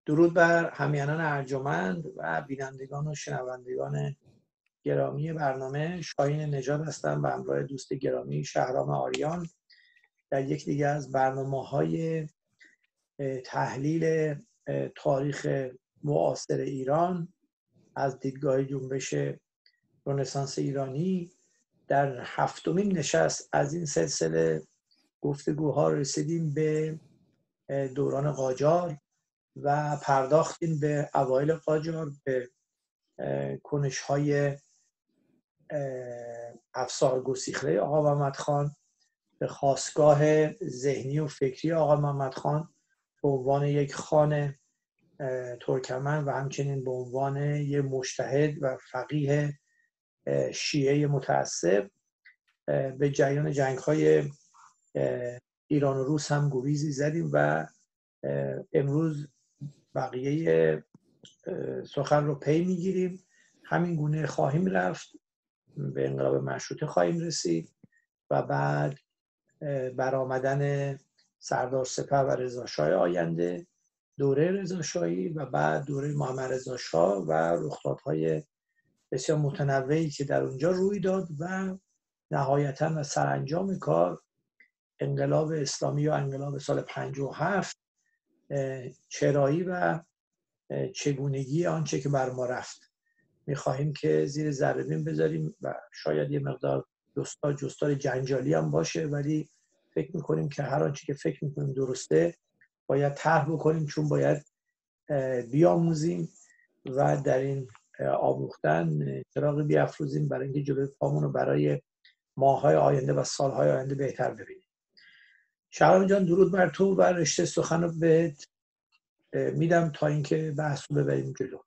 درود بر همیهنان ارجمند و بینندگان و شنوندگان گرامی برنامه. شاهین نژاد هستم و همراه دوست گرامی شهرام آریان در یک دیگر از برنامه‌های تحلیل تاریخ معاصر ایران از دیدگاه جنبش رنسانس ایرانی در هفتمین نشست از این سلسله گفتگوها رسیدیم به دوران قاجار و پرداختیم به اوایل قاجار، به کنش‌های افسار گسیخته آقا محمد خان، به خاستگاه ذهنی و فکری آقا محمد خان به عنوان یک خان ترکمن و همچنین به عنوان یک مجتهد و فقیه شیعه متعصب. به جریان جنگ‌های ایران و روس هم گویزی زدیم و امروز بقیه سخن رو پی میگیریم. همین گونه خواهیم رفت، به انقلاب مشروطه خواهیم رسید و بعد برآمدن سردار سپه و رضاشاه آینده، دوره رضاشاهی و بعد دوره محمد رضا شاه و رخدادهای بسیار متنوعی که در اونجا روی داد و نهایتاً و سرانجام کار انقلاب اسلامی و انقلاب سال 57، چرایی و چگونگی آنچه که بر ما رفت. می‌خواهیم که زیر ذره بین بذاریم و شاید یه مقدار جستار جنجالی هم باشه، ولی فکر می‌کنیم که هر آنچه که فکر می‌کنیم درسته باید طرح بکنیم، چون باید بیاموزیم و در این آموختن چراغی بیافروزیم برای اینکه جلوی پامون رو برای ماه‌های آینده و سال‌های آینده بهتر ببینیم. شهرام جان، درود بر تو و رشته سخن رو بهت میدم تا اینکه بحث رو ببریم جلو.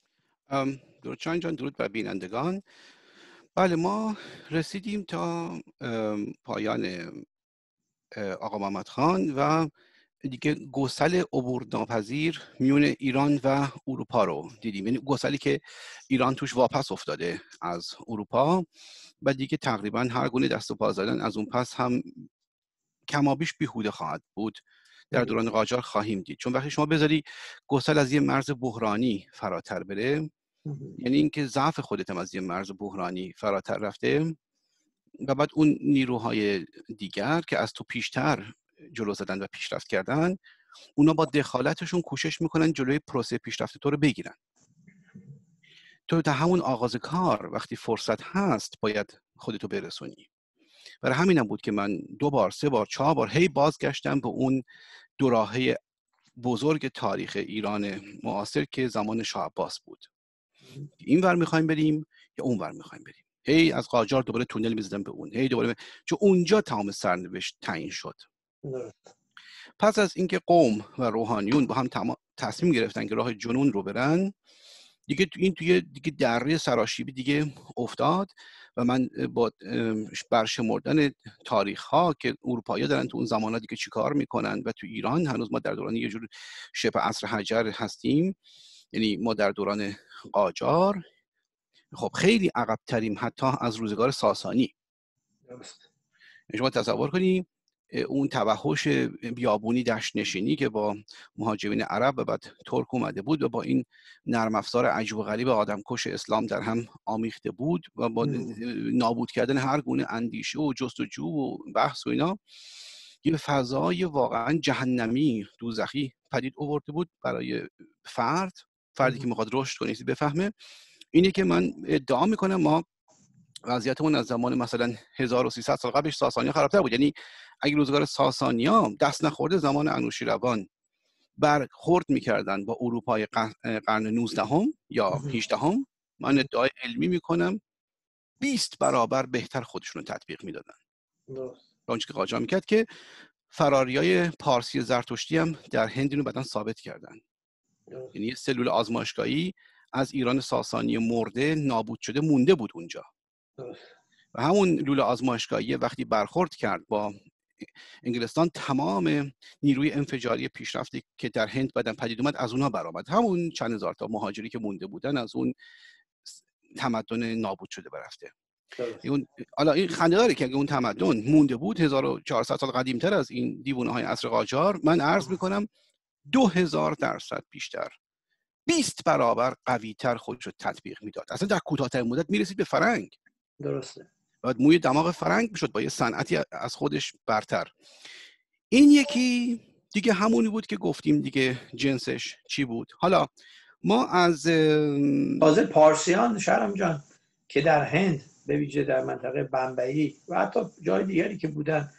درود جان، درود بر بینندگان. بله، ما رسیدیم تا پایان آقا محمد خان و دیگه گسل عبورناپذیر میون ایران و اروپا رو دیدیم. یعنی گسلی که ایران توش واپس افتاده از اروپا و دیگه تقریبا هر گونه دست و پا زدن از اون پس هم کمابیش بیهوده خواهد بود. در دوران قاجار خواهیم دید، چون وقتی شما بذاری گسل از یه مرز بحرانی فراتر بره، یعنی اینکه ضعف خودت هم از یه مرز بحرانی فراتر رفته و بعد اون نیروهای دیگر که از تو پیشتر جلو زدن و پیشرفت کردن، اونا با دخالتشون کوشش میکنن جلوی پروسه پیشرفت تو رو بگیرن. تو تا همون آغاز کار وقتی فرصت هست باید خودتو برسونی. برای همینم بود که من 2 بار 3 بار 4 بار هی بازگشتم به اون دوراهی بزرگ تاریخ ایران معاصر که زمان شاه عباس بود. این ور میخوایم بریم یا اون ور میخوایم بریم. هی از قاجار دوباره تونل میزدم به اون، هی دوباره چون اونجا تمام سرنوشت تعیین شد. پس از اینکه قوم و روحانیون با هم تصمیم گرفتن که راه جنون رو برن، دیگه توی دیگه دره سراشیبی دیگه افتاد و من با برشمردن تاریخ ها که اروپایی‌ها دارن تو اون زمانات دیگه چیکار میکنن و تو ایران هنوز ما در دوران یه جور شبه عصر حجر هستیم. یعنی ما در دوران قاجار خب خیلی عقب تریم حتی از روزگار ساسانی. شما تصور کنید اون توحش بیابونی دشت نشینی که با مهاجرین عرب و بعد ترک اومده بود و با این نرم افزار عجیب و غریب آدمکش اسلام در هم آمیخته بود و با نابود کردن هر گونه اندیشه و جستجو و بحث و اینا، یه فضای واقعا جهنمی دوزخی پدید آورده بود برای فردی که میخواد رشد کنه بفهمه. اینه که من ادعا میکنم ما وضعیتمون از زمان مثلا 1300 سال قبلش ساسانی‌ها خرابتر بود. یعنی اگه روزگار ساسانی‌ها دست نخورده زمان انوشیروان برخورد میکردن با اروپای قرن 19 یا 18، من ادعای علمی میکنم 20 برابر بهتر خودشون رو تطبیق میدادن. اونچه که قاجار میکرد که فراریای پارسی زرتشتی هم در هند اینو بعداً ثابت کردن. یعنی یه سلول آزمایشگاهی از ایران ساسانی مرده نابود شده مونده بود اونجا و همون لوله آزمایشگاهی وقتی برخورد کرد با انگلستان، تمام نیروی انفجاری پیشرفتی که در هند بعداً پدید اومد از اونها برآمد. همون چند هزار تا مهاجری که مونده بودن از اون تمدن نابود شده برفته. حالا این خنده‌داره که اگه اون تمدن مونده بود 1400 سال قدیم‌تر از این دیوانه‌های عصر قاجار، من عرض میکنم 2000% بیشتر، 20 برابر قوی‌تر خودش رو تطبیق میداد. اصلا در کوتاه‌ترین مدت میرسید به فرنگ. درسته. بعد موی دماغ فرنگ میشد با یه صنعتی از خودش برتر. این یکی دیگه همونی بود که گفتیم دیگه، جنسش چی بود. حالا ما از تازه پارسیان شهرام جان که در هند به ویژه در منطقه بمبئی و حتی جای دیگری که بودن،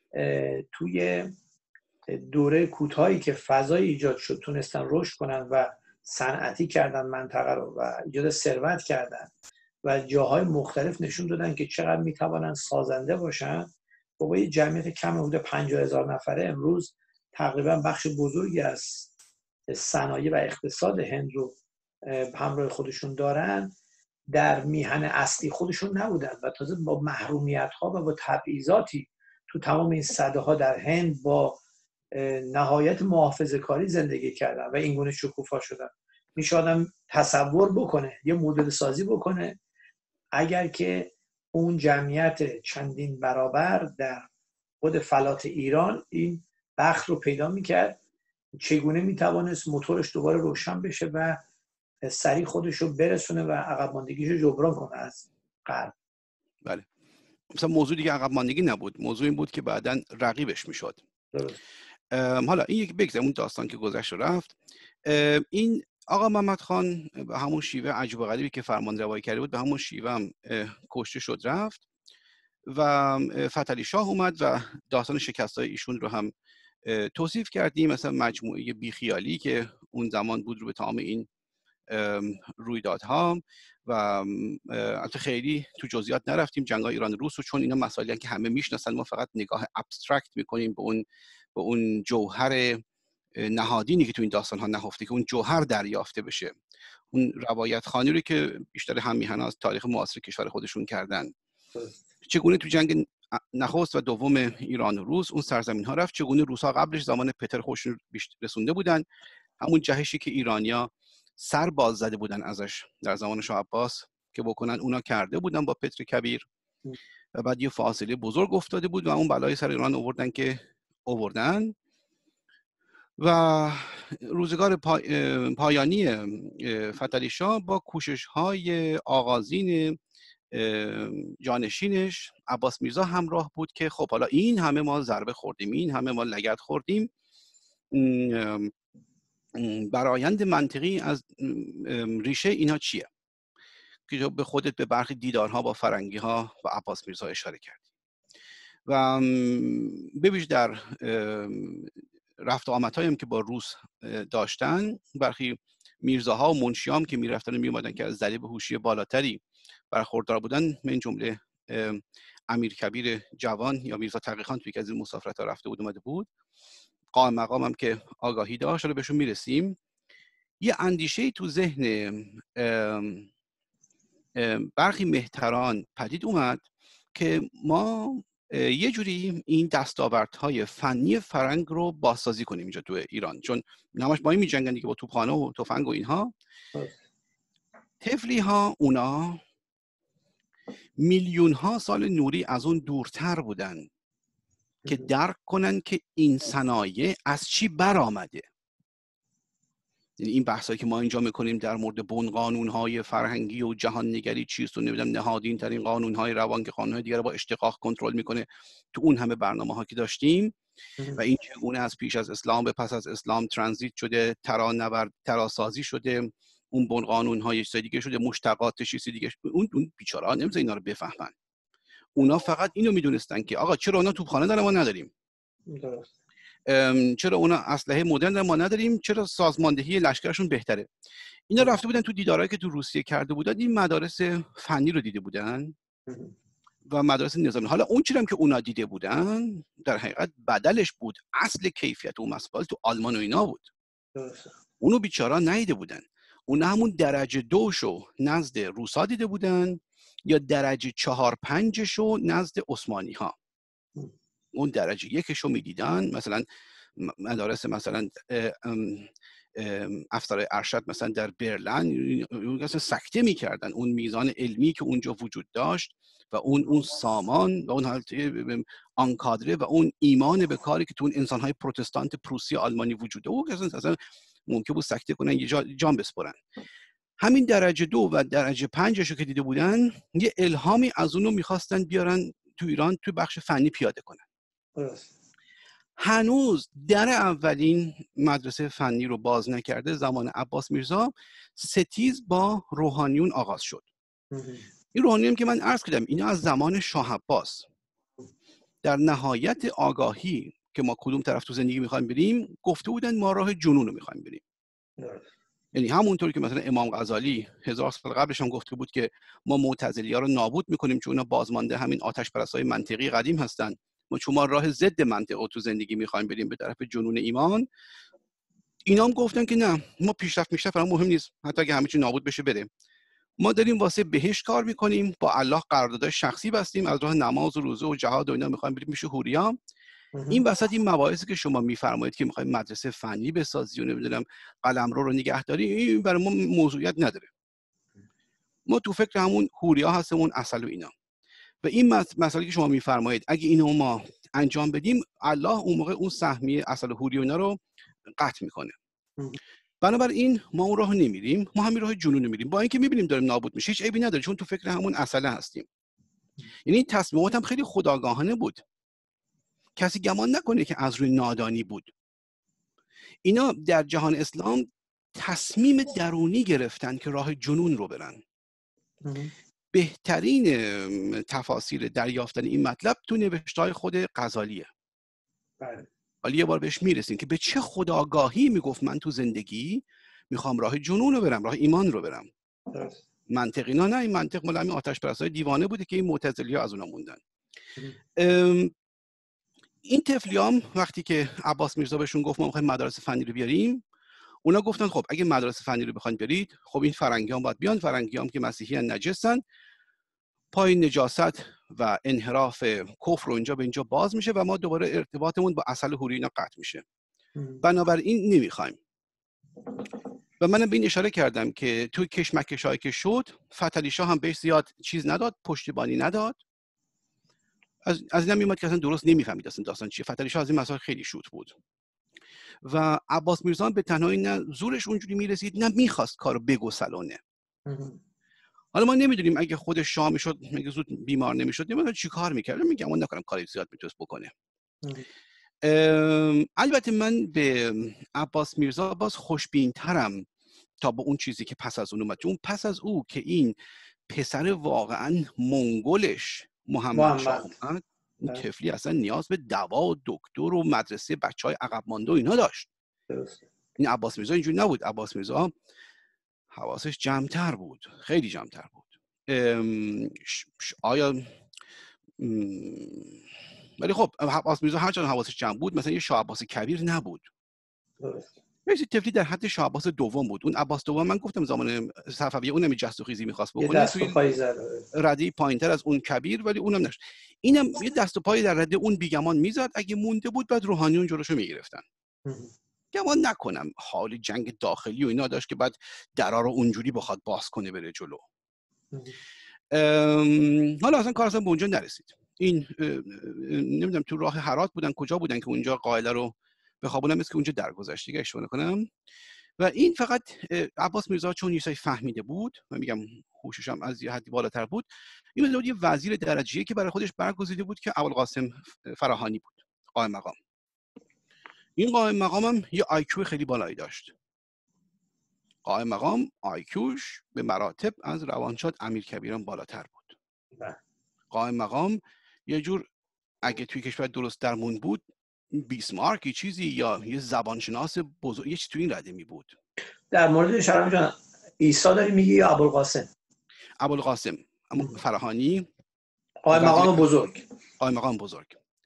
توی دوره کوتاهی که فضای ایجاد شد تونستن رشد کنن و صنعتی کردن منطقه رو و ایجاد ثروت کردن و جاهای مختلف نشون دادن که چقدر میتوانن سازنده باشن. با یه جمعیت کم حدود 50,000 نفره امروز تقریبا بخش بزرگی از صنایع و اقتصاد هند رو همراه خودشون دارن، در میهن اصلی خودشون نبودن و تازه با محرومیت ها و با تبعیضاتی تو تمام این سده ها در هند با نهایت محافظه کاری زندگی کردن و این گونه شکوفا شدن. میشه آدم تصور بکنه، یه مدل سازی بکنه، اگر که اون جمعیت چندین برابر در خود فلات ایران این بخت رو پیدا میکرد، چگونه میتوانست موتورش دوباره روشن بشه و سریع خودش رو برسونه و عقب ماندگیش رو جبران کنه از غرب. بله، مثلا موضوع دیگه عقب ماندگی نبود، موضوع این بود که بعداً رقیبش میشد. حالا این یک بگذاریم اون داستان که گذشت و رفت. این آقا محمد خان به همون شیوه عجیب و غریبی که فرمان روایی کرده بود به همون شیوه هم کشته شد رفت و فتحعلی شاه اومد و داستان شکست‌های ایشون رو هم توصیف کردیم، مثلا مجموعه بیخیالی که اون زمان بود رو به تمام این رویدادها و البته خیلی تو جزئیات نرفتیم جنگ‌های ایران روس رو، چون اینا مسائلی که همه میشناسن، ما فقط نگاه ابسترکت میکنیم به اون جوهر نهادینی که تو این داستان ها نهفته که اون جوهر دریافته بشه، اون روایت خوانی رو که بیشتر هم میهن از تاریخ معاصر کشور خودشون کردن. چگونه تو جنگ نخست و دوم ایران و روس اون سرزمین ها رفت، چگونه روس‌ها قبلش زمان پتر خودشون رسونده بودن، همون جهشی که ایرانیا سر باز زده بودن ازش در زمان شاه عباس که بکنن، اونا کرده بودن با پتر کبیر و بعد یه فاصله بزرگ افتاده بود و اون بلای سر ایران آوردن که آوردن. و روزگار پایانی فتحعلی شاه با کوشش‌های آغازین جانشینش عباس میرزا همراه بود که خب حالا این همه ما ضربه خوردیم، این همه ما لگد خوردیم، برآیند منطقی از ریشه اینا چیه که به خودت به برخی دیدارها با فرنگی ها و عباس میرزا اشاره کردی و ببیش در رفت و آمدهایی هم که با روس داشتن، برخی میرزاها و منشیام که میرفتن و میومدن که از ضریب هوشی بالاتری برخوردار بودن، من جمله امیر کبیر جوان یا میرزا تقی خان توی که از این مسافرت ها رفته بود اومده بود، قائم مقام هم که آگاهی داشت، حالا بهشون میرسیم. یه اندیشه تو ذهن برخی مهتران پدید اومد که ما یه جوری این دستاوردهای فنی فرنگ رو بازسازی کنیم اینجا تو ایران، چون نماش با این میجنگن دیگه با توپخانه و تفنگ و اینها. طفلی ها اونا میلیون ها سال نوری از اون دورتر بودن که درک کنن که این صنایع از چی برآمده. یعنی این بحثایی که ما اینجا میکنیم در مورد بن قانونهای فرهنگی و جهان نگری چیست و نمیدونم نهادین ترین قانونهای روان که قانونهای دیگر رو با اشتقاق کنترل میکنه، تو اون همه برنامه ها که داشتیم و این چگونه از پیش از اسلام به پس از اسلام ترانزیت شده، تراسازی شده، اون بن قانونهای چیز دیگه شده، مشتقات چیز دیگه. اون بیچاره‌ها نمی‌ذارن اینا رو بفهمن. اونا فقط اینو میدونستن که آقا چرا اونا توپخانه دارن ما نداریم، چرا اونا اسلحه مدرن دارن ما نداریم، چرا سازماندهی لشکرشون بهتره. اینا رفته بودن تو دیدارایی که تو روسیه کرده بودن، این مدارس فنی رو دیده بودن و مدارس نظامی. حالا اون چیزی که اونا دیده بودن در حقیقت بدلش بود، اصل کیفیت و مسائل تو آلمان و اینا بود. اونو بیچارا ندیده بودن. اونا همون درجه 2 شو نزد روسا دیده بودن یا درجه 4-5 شو نزد عثمانی ها. اون درجه 1 شو میدیدن، مثلا مدارس مثلا افسرهای ارشد مثلا در برلین اصلا سکته میکردن اون میزان علمی که اونجا وجود داشت و اون سامان و اون حالت آنکادره و اون ایمان به کاری که تو اون انسانهای پروتستانت پروسی آلمانی وجود داشت اصلا ممکن بود سکته کنن یه جان بسپرن. همین درجه 2 و درجه 5 رو که دیده بودن یه الهامی از اونو میخواستن بیارن تو ایران تو بخش فنی پیاده کنن. هنوز در اولین مدرسه فنی رو باز نکرده زمان عباس میرزا ستیز با روحانیون آغاز شد. این روحانیون که من عرض کردم اینا از زمان شاه عباس در نهایت آگاهی که ما کدوم طرف تو زندگی میخوایم بریم گفته بودن ما راه جنون رو میخوایم بریم. یعنی همونطور که مثلا امام غزالی 1000 سال قبلش هم گفته بود که ما معتزلی‌ها رو نابود میکنیم چون اونا بازمانده همین آتش پرستای منطقی قدیم هستن، ما چون ما راه ضد منطق رو تو زندگی میخوایم بریم به طرف جنون ایمان. اینا هم گفتن که نه ما پیشرفت برام مهم نیست، حتی اگه همه چی نابود بشه بره، ما داریم واسه بهشت کار میکنیم، با الله قرارداد شخصی بستیم، از راه نماز و روزه و جهاد و اینا میخوایم بریم میشه حوریا. این وسط این مباحثی که شما میفرمایید که میخوایم مدرسه فنی بسازی و نمیدونم قلمرو رو نگهداری، این برای ما موضوعیت نداره. ما تو فکر همون حوریا هستیم، اون اصل و اینا. و این مسئله که شما میفرمایید اگه اینو ما انجام بدیم الله اون موقع اون سهمیه اصل حوری و اینا رو قطع میکنه. بنابراین ما اون راه نمیریم، ما همین راه جنون میریم، با اینکه میبینیم داریم نابود میشه هیچ عیبی نداره چون تو فکر همون اصله هستیم. یعنی تصمیمات هم خیلی خودآگاهانه بود، کسی گمان نکنه که از روی نادانی بود. اینا در جهان اسلام تصمیم درونی گرفتن که راه جنون رو برن. بهترین تفاسیر دریافتن این مطلب تو نوشته‌های خود غزالیه. حالا یه بار بهش میرسیم که به چه خودآگاهی میگفت من تو زندگی میخوام راه جنون رو برم، راه ایمان رو برم. منطق اینا نه، این منطق مال همین آتش پرستای دیوانه بوده که این معتزلی‌ها از اونها موندن. این طفلیام وقتی که عباس میرزا بهشون گفت ما میخوایم مدارس فنی رو بیاریم، اونا گفتن خب اگه مدارس فنی رو بخواید برید، خب این فرنگیان باید بیان، فرنگیام که مسیحیان نجسن، پای نجاست و انحراف کفر رو اینجا به اینجا باز میشه و ما دوباره ارتباطمون با اصل حوری اینا قطع میشه. بنابراین نمیخوایم. و منم به این اشاره کردم که توی کشمکشایی که شد فتحعلی شاه هم بهش زیاد چیز نداد، پشتیبانی نداد. از اینم میومد که اصلا درست نمیفهمید اصلا داستان چیه. فتحعلی شاه از این مسائل خیلی شوت بود و عباس میرزا به تنهایی نه زورش اونجوری میرسید نه میخواست کارو بگسلونه. حالا ما نمیدونیم اگه خود شاه میشد، مگه زود بیمار نمیشد، نمیدونم چی کار میکرد. میگم اون نکنم کاری زیاد میتونست بکنه. البته من به عباس میرزا باز خوشبین‌ترم تا با اون چیزی که پس از اون اومد. چون پس از او که این پسر واقعا منگولش محمد شاه اومد، این طفلی اصلا نیاز به دوا و دکتر و مدرسه بچهای عقب مانده و اینا داشت. این عباس میرزا اینجوری نبود. عباس میرزا حواسش جمع‌تر بود، خیلی جمع‌تر بود. ولی خب عباس میرزا هرچند حواسش جمع بود مثلا یه شاه عباس کبیر نبود. یه طفلی در حد شاه عباس دوم بود. اون عباس دوم من گفتم زمان صفویه اونم جست و خیزی می‌خواست بکنه، توی رده پایینتر از اون کبیر، ولی اونم نشد. اینم یه دست و پای در رده اون بیگمان میزد، اگه مونده بود بعد روحانیون جلوشو میگرفتن. گمان نکنم حال جنگ داخلی و اینا داشت که بعد درا رو اونجوری بخواد باز کنه بره جلو. حالا اصلا کار اصلا به اونجا نرسید. این نمیدونم تو راه هرات بودن کجا بودن که اونجا قائله رو بخوابونم، که اونجا درگذشت دیگه اشتباه نکنم. و این فقط عباس میرزا چون یه فهمیده بود و میگم هوشش هم از یه حدی بالاتر بود، این یه وزیر درجه‌ای که برای خودش برگزیده بود که ابوالقاسم فراهانی بود، قائم مقام. این قائم مقام هم یه آیکیو خیلی بالایی داشت. قائم مقام آیکیوش به مراتب از روانشاد امیرکبیران بالاتر بود. قائم مقام یه جور اگه توی کشور درست درمون بود بیسمارکی چیزی یا یه زبانشناس بزرگ یه چیزی توی این رده می بود. در مورد شرم جان عیسی داری میگی یا ابوالقاسم؟ ابوالقاسم فراهانی قائم مقام بزرگ. قائم مقام بزرگ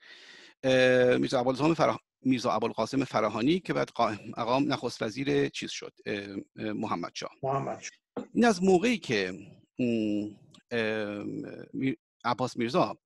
میرزا ابوالقاسم فراهانی که بعد قائم مقام نخست وزیر چیز شد، محمد شاه. این از موقعی که عباس میرزا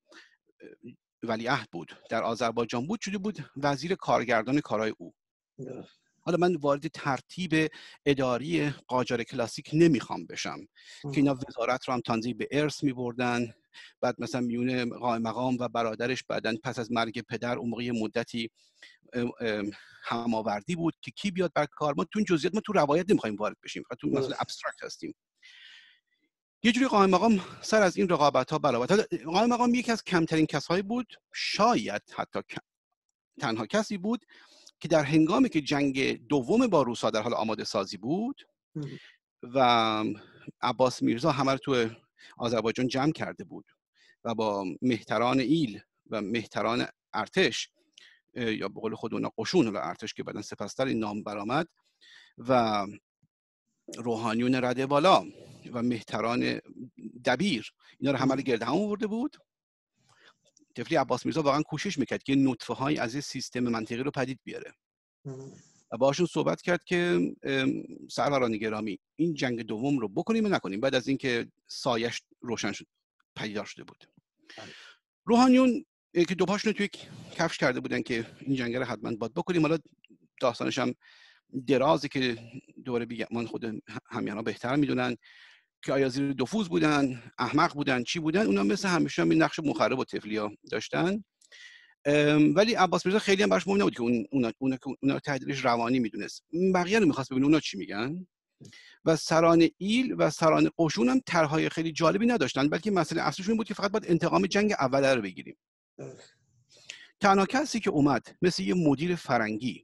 ولیعهد بود در آذربایجان بود شده بود وزیر کارگردان کارهای او. حالا من وارد ترتیب اداری قاجار کلاسیک نمیخوام بشم که اینا وزارت رو هم تنظیم به ارث میبردن، بعد مثلا میون قائم مقام و برادرش بعدن پس از مرگ پدر اون موقع مدتی هماوردی بود که کی بیاد بر کار. ما تو این جزئیات ما تو روایت نمیخوایم وارد بشیم، فقط تو مسئله ابسترکت هستیم. یه جوری قائم مقام سر از این رقابت‌ها بلاوت. قائم مقام یکی از کمترین کسایی بود، شاید حتی تنها کسی بود که در هنگامی که جنگ دوم با روس‌ها در حال آماده سازی بود و عباس میرزا همه رو تو آذربایجان جمع کرده بود و با مهتران ایل و مهتران ارتش یا به قول خود اونا قشون ارتش که بعدن سپهستر این نام برآمد و روحانیون رده بالا و مهتران دبیر اینا رو همه رو گرد هم آورده بود. طفلی عباس میرزا واقعا کوشش میکرد که نطفه های از سیستم منطقی رو پدید بیاره و باشون صحبت کرد که سروران گرامی این جنگ دوم رو بکنیم و نکنیم. بعد از اینکه سایش روشن شد پدیدار شده بود، روحانیون که دو پاشون توی کفش کرده بودن که این جنگ رو حتما باید بکنیم. حالا داستانش هم درازه که دوباره من خود همیانا بهتر میدونن که آیا زیر نفوذ بودن، احمق بودن، چی بودن. اونا مثل همیشه هم این نقش مخرب و طفلیا داشتن، ولی عباس میرزا خیلی هم براش مهم نبود که اونا تحلیلش روانی میدونست. بقیه رو میخواست ببینه اونا چی میگن. و سران ایل و سران قشون هم طرحهای خیلی جالبی نداشتن، بلکه مسئله اصلیشون بود که فقط باید انتقام جنگ اوله رو بگیریم. تنها کسی که اومد مثل یه مدیر فرنگی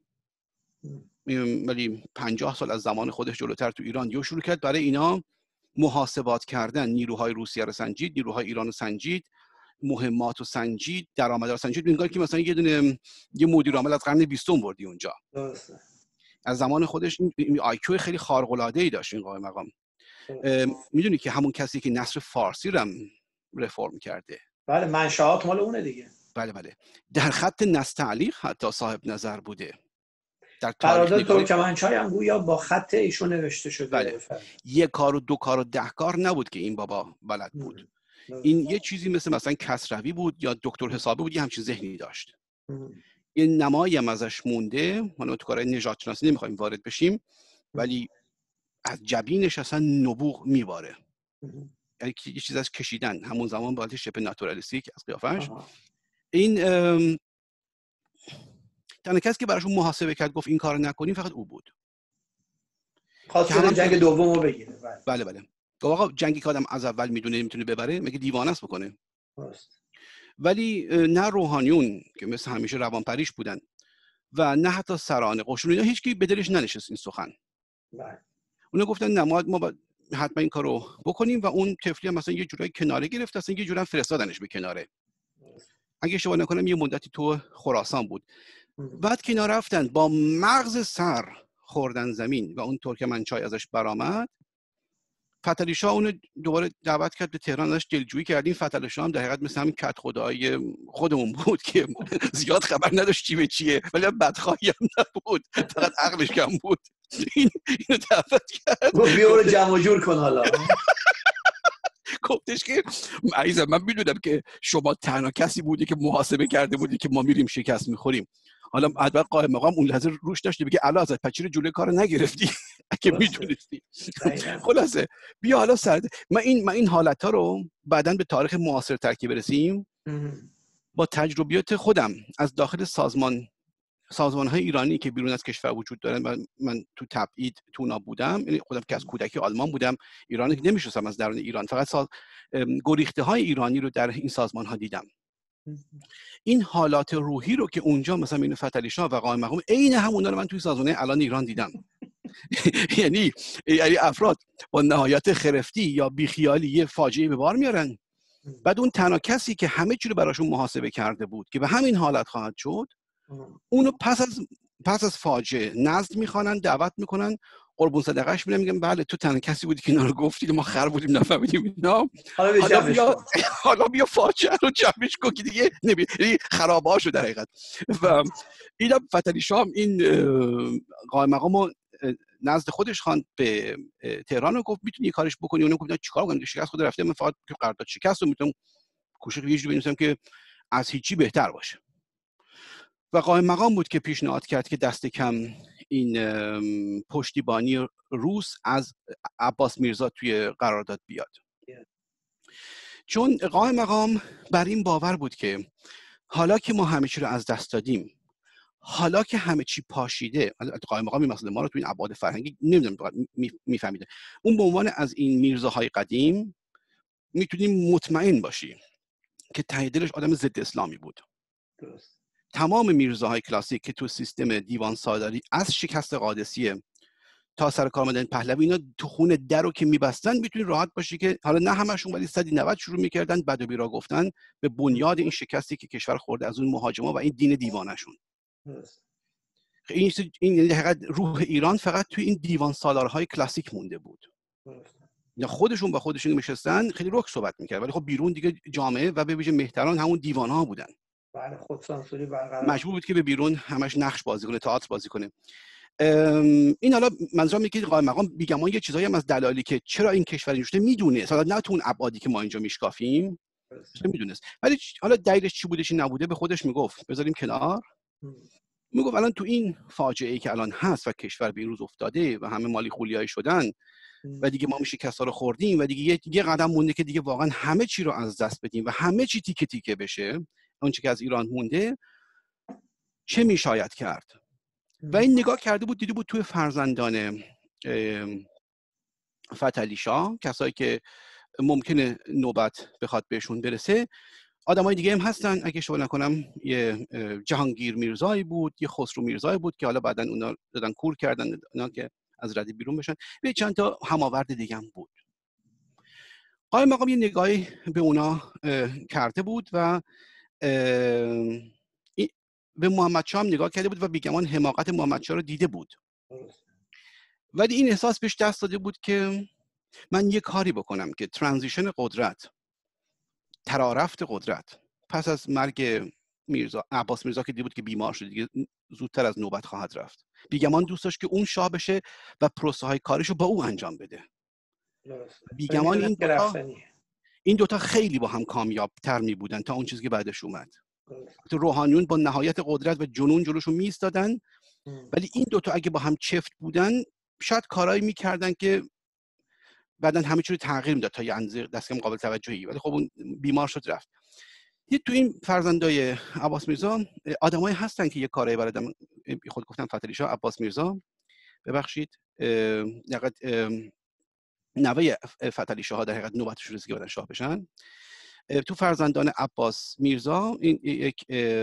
ولی 50 سال از زمان خودش جلوتر تو ایران یه شروع کرد برای اینا محاسبات کردن، نیروهای روسیه رو سنجید، نیروهای ایران رو سنجید، مهمات رو سنجید، درآمد رو سنجید. انگار که مثلا یه مدیر عامل از قرن 20 وردی اونجا. درسته. از زمان خودش این آیکیو خیلی خارق العاده ای داشت این قائم مقام. میدونی که همون کسی که نثر فارسی رو رفرم کرده. بله، منشآت مال اونه دیگه. بله. در خط نستعلیق حتی صاحب نظر بوده. در قرارداد ترکمنچای هم گویا با خط ایشون نوشته شده. بله. یک کار و دو کار و 10 کار نبود که این بابا بلد بود. این یه چیزی مثلا کسروی بود یا دکتر حسابی بود، یه همچین ذهنی داشت. یه نمایی هم ازش مونده. حالا تو کارهای نژاد شناسی نمیخوایم وارد بشیم، ولی از جبینش اصلا نبوغ میباره. یعنی یه چیز از کشیدن همون زمان با شبه ناتورالیستیک از قیافش. این تنها کسی که براشون محاسبه کرد گفت این کارو نکنیم فقط او بود. خواست جنگ دومو بگیره. بله. آقا جنگی که آدم از اول میتونه ببره، مگه دیوانه است بکنه؟ ولی نه روحانیون که مثل همیشه روانپریش بودن و نه حتی سران قشون، اینا هیچکی به دلش ننشست این سخن. اونا گفتن نه ما حتما این کارو بکنیم و اون طفلی هم مثلا یه جورایی کناره گرفت، اصلا یه جوری فرستادنش به کناره. اگه اشتباه نکنم یه مدتی تو خراسان بود. بعد کنار رفتن، با مغز سر خوردن زمین و اون ترکمنچای ازش برآمد. فتحعلی شاه اون دوباره دعوت کرد به تهران، ازش دلجویی کردیم. فتحعلی شاه هم در حقیقت مثل همین کت خدای خودمون بود که زیاد خبر نداشت چی به چیه، ولی بدخواهی هم نبود، فقط عقلش کم بود. اینو دعوت کرد، گفت بیا رو جمع و جور کن. حالا گفتش که عزیزم من میدونم که شما تنها کسی بودی که محاسبه کرده بودی که ما میریم شکست میخوریم. حالا البته قائم مقام اون لحظه روش داشته بگه الا ازت پچیر جلوی کارو نگرفتی اگه میدونستی. خلاصه بیا حالا من این حالت‌ها رو بعداً به تاریخ معاصر ترکیب برسیم. با تجربیات خودم از داخل سازمان‌های ایرانی که بیرون از کشور وجود دارن، من تو تبعید تو اونا بودم، یعنی خودم که از کودکی آلمان بودم، ایرانی که نمی‌شناسم از درون ایران، فقط گریخته‌های ایرانی رو در این سازمان‌ها دیدم. این حالات روحی رو که اونجا مثلا بین فتحعلی شاه و قائم مقام عین همونا رو من توی سازمان‌های الان ایران دیدم. یعنی افراد با نهایت خرفتی یا بیخیالی یه فاجعه به بار میارن، بعد اون تنها کسی که همه چی رو براشون محاسبه کرده بود که به همین حالت خواهد شد، اونو پس از فاجعه نزد میخوانن، دعوت میکنن، قربون صدقه‌اش میگن بله تو تنها کسی بودی که اینا رو گفتی، ما خر بودیم نفهمیدیم اینا. حالا بیا فاجعه رو جمعش کن که دیگه نمیری خرابه‌هاشو در حقیقت. و اینا فتحعلی شاه این قائم مقامو نزد خودش خواند به تهران و گفت میتونی کارش بکنی. اونم گفت چیکار کنم، شکست خود رفته، من فقط که قرارداد شکست رو میتونم کوشش یه جوری بنویسم که از هیچی بهتر باشه. و قائم مقام بود که پیشنهاد کرد که دست کم این پشتیبانی روس از عباس میرزا توی قرارداد بیاد. چون قائم مقام بر این باور بود که حالا که ما همه چی رو از دست دادیم، حالا که همه چی پاشیده، قائم مقام مثلا ما رو تو این ابعاد فرهنگی نمیدونم میفهمیده، اون به عنوان از این میرزاهای قدیم میتونیم مطمئن باشیم که ته دلش آدم ضد اسلامی بود. درست. تمام میرزاهای کلاسیک که تو سیستم دیوان سالاری از شکست قادسیه تا سر کار آمدن پهلوی، اینا تو خونه درو که میبستن میتونی راحت باشی که حالا نه همشون ولی 190 شروع میکردن بد و بیرا گفتن به بنیاد این شکستی که کشور خورده از اون مهاجما و این دین دیوانشون. این یعنی حقیقت روح ایران فقط توی این دیوان سالارهای کلاسیک مونده بود. یا خودشون با خودشون میشستن خیلی رک صحبت میکرد، ولی خب بیرون دیگه جامعه و به ویژه مهتران همون دیوانها بودن. بله، خودسانسوری برقرار، مجبور بود که به بیرون همش نقش بازی کنه، تئاتر بازی کنه. این حالا منظورم اینه که قائم مقام بیگمان یه چیزایی هم از دلایلی که چرا این کشور اینجوریه میدونه، حالا نه تو اون ابعادی که ما اینجا میشکافیم میدونست، ولی حالا دلیلش چی بوده چی نبوده به خودش میگفت بذاریم کنار. میگفت الان تو این فاجعه‌ای که الان هست و کشور به این روز افتاده و همه مالی خولیایی شدن و دیگه ما شکست‌ها رو خوردیم و دیگه یه قدم مونده که دیگه واقعا همه چی رو از دست بدیم و همه چی تیکه تیکه بشه، اون چیزی که از ایران مونده چه میشاید کرد. و این نگاه کرده بود، دیده بود توی فرزندان فتحعلی شاه کسایی که ممکنه نوبت بخواد بهشون برسه، آدمای دیگه هم هستن. اگه اشتباه نکنم یه جهانگیر میرزایی بود، یه خسرو میرزایی بود که حالا بعداً اونا دادن کور کردن اونا که از رده بیرون بشن، و چند تا هماورد دیگه هم بود. قائم مقام یه نگاهی به اونا کرده بود و به محمد شاه هم نگاه کرده بود و بیگمان حماقت محمد شاه رو دیده بود، ولی این احساس بهش دست داده بود که من یه کاری بکنم که ترانزیشن قدرت، ترارفت قدرت پس از مرگ عباس میرزا که دیده بود که بیمار شد دیگه زودتر از نوبت خواهد رفت، بیگمان دوست داشت که اون شاه بشه و پروسه های کارش رو با او انجام بده. بیگمان این دوتا خیلی با هم کامیاب تر می بودن تا اون چیزی که بعدش اومد. تو روحانیون با نهایت قدرت و جنون جلوشون می ایستادن، ولی این دوتا اگه با هم چفت بودن شاید کارایی میکردن که بعدن همه چیز رو تغییر میداد تا یه اندازه دست کم قابل توجهی، ولی خب اون بیمار شد رفت. تو این فرزندای عباس میرزا آدمایی هستن که یه کارایی برادم خود گفتم فتحعلی شاه عباس میرزا ببخشید نوه فتحعلی شاه در حقیقت نوبتش رسید که بعدن شاه بشن. تو فرزندان عباس میرزا این یک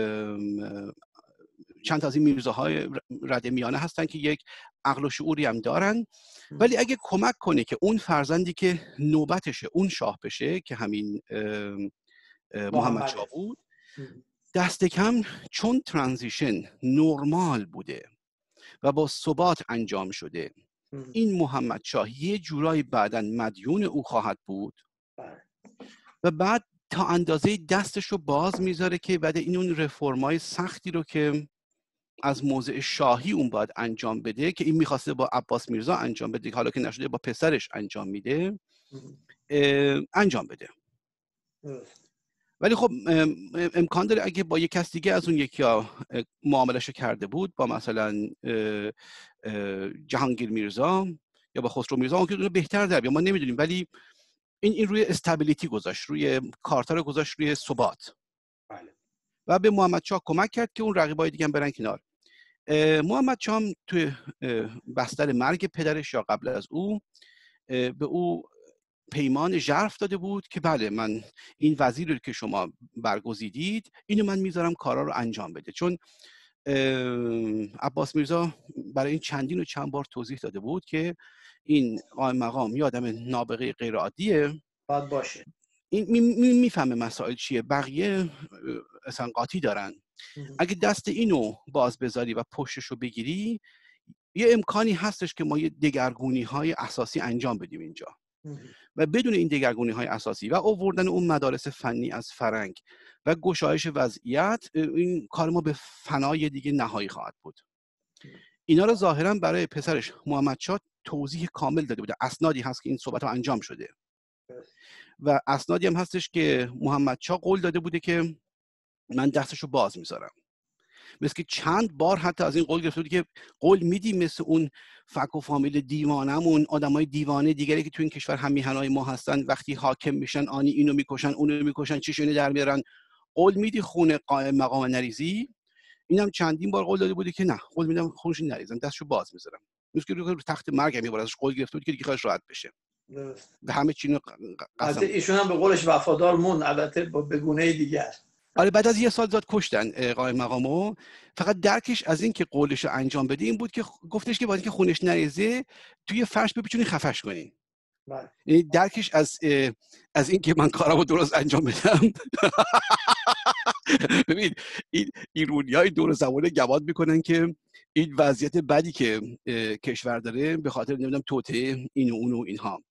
چند تا از این میرزاهای رده میانه هستن که یک عقل و شعوری هم دارن، ولی اگه کمک کنه که اون فرزندی که نوبتشه اون شاه بشه که همین محمد شاه بود، دست کم چون ترانزیشن نرمال بوده و با ثبات انجام شده، این محمد شاه یه جورایی بعدن مدیون او خواهد بود و بعد تا اندازه دستش رو باز میذاره که بعد این اون رفرمای سختی رو که از موضع شاهی اون باید انجام بده که این میخواسته با عباس میرزا انجام بده، حالا که نشده با پسرش انجام میده، انجام بده. ولی خب امکان داره اگه با یک کس دیگه از اون یکی معاملهشو کرده بود، با مثلا جهانگیر میرزا یا با خسرو میرزا، اون که بهتر در بیاد، ما نمیدونیم، ولی این روی استابیلیتی گذاشت، روی کارتا رو گذاشت روی ثبات و به محمد شاه کمک کرد که اون رقیبای دیگه هم برن کنار. محمد شاه هم توی بستر مرگ پدرش یا قبل از او به او پیمان ژرف داده بود که بله من این وزیری که شما برگزیدید اینو من میذارم کارا رو انجام بده، چون عباس میرزا برای این چندین و چند بار توضیح داده بود که این قائم مقام یه آدم نابغه غیر عادیه، باید باشه، این میفهمه مسائل چیه، بقیه اصلا قاطی دارن، اگه دست اینو باز بذاری و پشتش رو بگیری یه امکانی هستش که ما یه دگرگونی های اساسی انجام بدیم اینجا. و بدون این دگرگونی های اساسی و آوردن اون مدارس فنی از فرنگ و گشایش وضعیت، این کار ما به فنای دیگه نهایی خواهد بود. اینا رو ظاهرا برای پسرش محمد شاه توضیح کامل داده بوده، اسنادی هست که این صحبت ها انجام شده و اسنادی هم هستش که محمد شاه قول داده بوده که من دستشو باز میذارم. مثل که چند بار حتی از این قول گرفته بود که قول میدیم مثل اون فک و فامیل دیوانمون، آدمای دیوانه دیگری که تو این کشور هم میهنای ما هستن، وقتی حاکم میشن آنی اینو میکشن اونو میکشن چشونه در میارن، قول میدی خون قائم مقام نریزی؟ اینم چندین بار قول داده بوده که نه، قول میدم خونش نریزم، دستشو باز میذارم. مثل که رو تخت مرگ هم یه بار ازش قول گرفته بود که دیگه خواهش راحت بشه. به همه چی قسم. ایشون هم به قولش وفادار موند، البته به گونه دیگر. آره بعد از 1 سال زاد کشتن قائم مقامو. فقط درکش از این که قولش رو انجام بده این بود که گفتش که باید که خونش نریزه توی فرش بپیچونی خفش کنین. یعنی درکش از این که من کارمو درست انجام بدم. ببین این ایرونیای دور زمانه گمان میکنن که این وضعیت بدی که کشور داره به خاطر نمیدونم توطئه این و اون و اینها،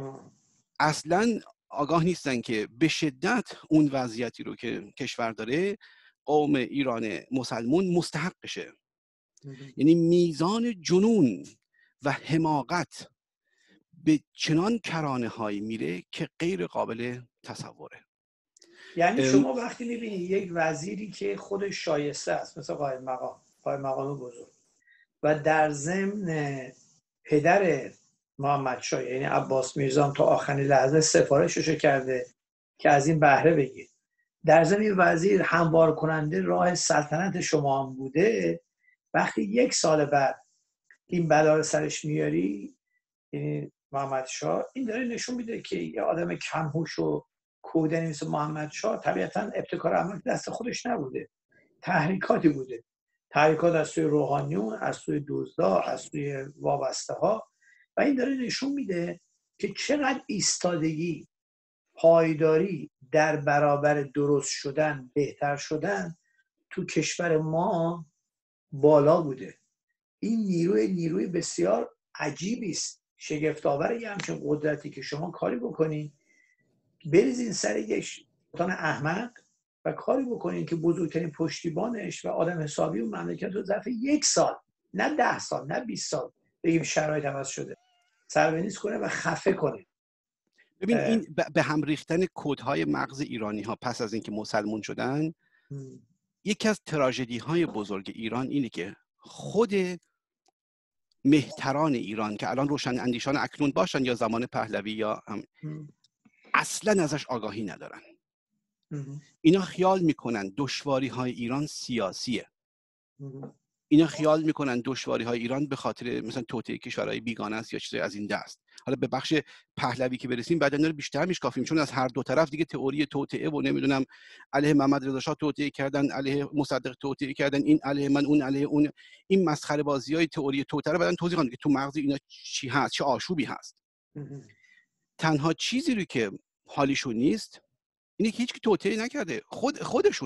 اصلاً آگاه نیستن که به شدت اون وضعیتی رو که کشور داره قوم ایران مسلمون مستحقشه. یعنی میزان جنون و حماقت به چنان کرانه هایی میره که غیر قابل تصوره. یعنی شما وقتی میبینید یک وزیری که خودش شایسته است مثل قائم مقام بزرگ و در ضمن پدر محمد شاه یعنی عباس میرزا تا آخرین لحظه سفارشش کرده که از این بهره بگیر، در ضمن وزیر هموار کننده راه سلطنت شما هم بوده، وقتی 1 سال بعد این بلا رو سرش میاری یعنی محمد شاه، این داره نشون میده که یه آدم کم‌هوش و کودنی مثل محمد شاه طبیعتاً ابتکار عمل دست خودش نبوده، تحریکاتی بوده، تحریکات از سوی روحانیون، از سوی دزدا، از سوی وابسته ها، و این داره نشون میده که چقدر ایستادگی، پایداری در برابر درست شدن، بهتر شدن تو کشور ما بالا بوده. این نیروی بسیار عجیبی است، شگفت‌آور یه همچین قدرتی که شما کاری بکنین بریزین سر یک شیطان احمق و کاری بکنین که بزرگترین پشتیبانش و آدم حسابی و مملکت رو ظرف 1 سال، نه 10 سال، نه 20 سال، بگیم شرایط عوض شده، سربنیز کنه و خفه کنه. ببین این به هم ریختن کدهای مغز ایرانی ها پس از اینکه مسلمون شدن، یکی از تراژدی های بزرگ ایران اینه که خود مهتران ایران که الان روشن اندیشان اکنون باشن یا زمان پهلوی یا اصلا ازش آگاهی ندارن. اینا خیال میکنن دشواری های ایران سیاسیه. اینا خیال میکنن دشواری های ایران به خاطر مثلا توطئه کشورهای بیگانه است یا چیزی از این دست. حالا به بخش پهلوی که برسیم بعدا رو بیشتر میشکافیم، چون از هر دو طرف دیگه تئوری توطئه و نمیدونم علیه محمد رضا شاه توطئه کردن، علیه مصدق توطئه کردن، این علیه من اون علیه اون، این مسخره بازیای تئوری توطئه رو بعدا توضیح خواهم که تو مغز اینا چی هست، چه آشوبی هست. تنها چیزی رو که حالیشون نیست اینه که هیچ کی توطئه نکرده، خودشون